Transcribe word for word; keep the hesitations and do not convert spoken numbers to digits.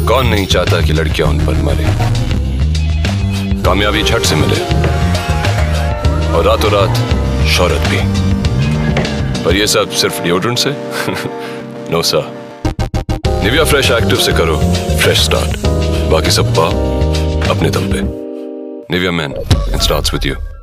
कौन नहीं चाहता कि लड़कियां उन पर मरे, कामयाबी झट से मिले और रातों रात शोहरत भी। पर ये सब सिर्फ डिओड्रेंट से? No sir, Nivea fresh active से करो फ्रेश स्टार्ट, बाकी सब पाओ अपने दम पे। Nivea men, it starts with you.